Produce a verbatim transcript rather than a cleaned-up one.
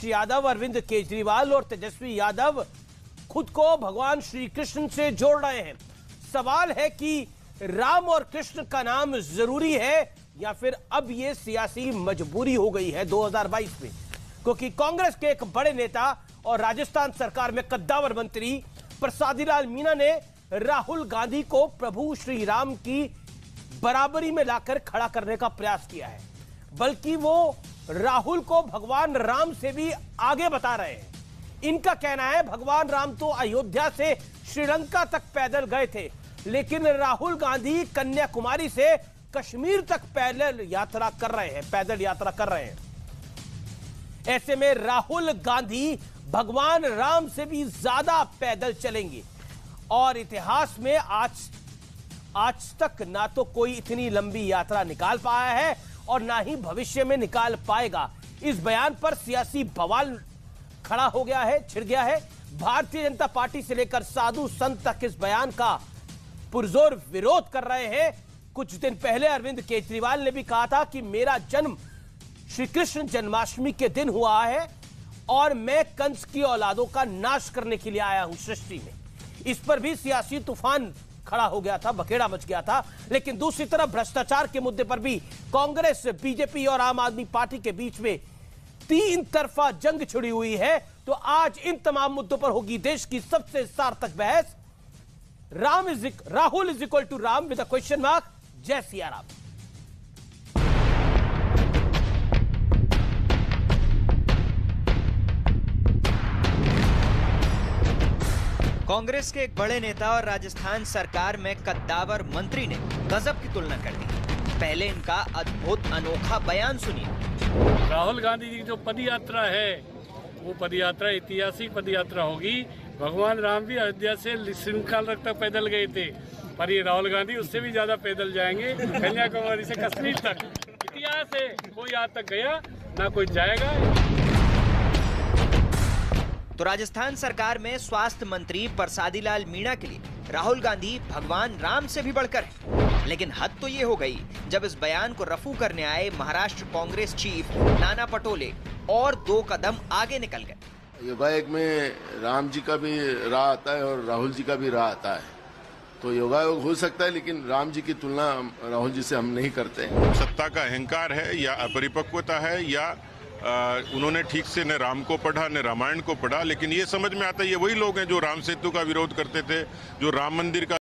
अखिलेश यादव, अरविंद केजरीवाल और तेजस्वी यादव खुद को भगवान श्री कृष्ण से जोड़ रहे हैं। सवाल है कि राम और कृष्ण का नाम जरूरी है या फिर अब यह सियासी मजबूरी हो गई है दो हज़ार बाईस में, क्योंकि कांग्रेस के एक बड़े नेता और राजस्थान सरकार में कद्दावर मंत्री प्रसादीलाल मीणा ने राहुल गांधी को प्रभु श्री राम की बराबरी में लाकर खड़ा करने का प्रयास किया है, बल्कि वो राहुल को भगवान राम से भी आगे बता रहे हैं। इनका कहना है भगवान राम तो अयोध्या से श्रीलंका तक पैदल गए थे, लेकिन राहुल गांधी कन्याकुमारी से कश्मीर तक पैदल यात्रा कर रहे हैं पैदल यात्रा कर रहे हैं। ऐसे में राहुल गांधी भगवान राम से भी ज्यादा पैदल चलेंगे और इतिहास में आज आज तक ना तो कोई इतनी लंबी यात्रा निकाल पाया है और ना ही भविष्य में निकाल पाएगा। इस बयान पर सियासी बवाल खड़ा हो गया है, छिड़ गया है। भारतीय जनता पार्टी से लेकर साधु संत तक इस बयान का पुरजोर विरोध कर रहे हैं। कुछ दिन पहले अरविंद केजरीवाल ने भी कहा था कि मेरा जन्म श्री कृष्ण जन्माष्टमी के दिन हुआ है और मैं कंस की औलादों का नाश करने के लिए आया हूं सृष्टि में। इस पर भी सियासी तूफान खड़ा हो गया था, बखेड़ा मच गया था। लेकिन दूसरी तरफ भ्रष्टाचार के मुद्दे पर भी कांग्रेस, बीजेपी और आम आदमी पार्टी के बीच में तीन तरफा जंग छिड़ी हुई है। तो आज इन तमाम मुद्दों पर होगी देश की सबसे सार्थक बहस। Ram is Rahul is equal to Ram with a question mark. जय सिया राम। कांग्रेस के एक बड़े नेता और राजस्थान सरकार में कद्दावर मंत्री ने गजब की तुलना कर दी। पहले इनका अद्भुत अनोखा बयान सुनिए। राहुल गांधी जी की जो पदयात्रा है वो पदयात्रा ऐतिहासिक पदयात्रा होगी। भगवान राम भी अयोध्या से श्रीलंका तक पैदल गए थे, पर ये राहुल गांधी उससे भी ज्यादा पैदल जाएंगे, कन्याकुमारी से कश्मीर तक। इतिहास है, कोई आज तक गया ना कोई जाएगा। तो राजस्थान सरकार में स्वास्थ्य मंत्री प्रसादीलाल मीणा के लिए राहुल गांधी भगवान राम से भी बढ़कर है। लेकिन हद तो ये हो गई जब इस बयान को रफू करने आए महाराष्ट्र कांग्रेस चीफ नाना पटोले और दो कदम आगे निकल गए। योगायोग में राम जी का भी राह आता है और राहुल जी का भी राह आता है, तो योगायोग हो सकता है, लेकिन राम जी की तुलना राहुल जी से हम नहीं करते हैं। सत्ता का अहंकार है या अपरिपक्वता है या आ, उन्होंने ठीक से न राम को पढ़ा न रामायण को पढ़ा। लेकिन ये समझ में आता है ये वही लोग हैं जो राम सेतु का विरोध करते थे, जो राम मंदिर का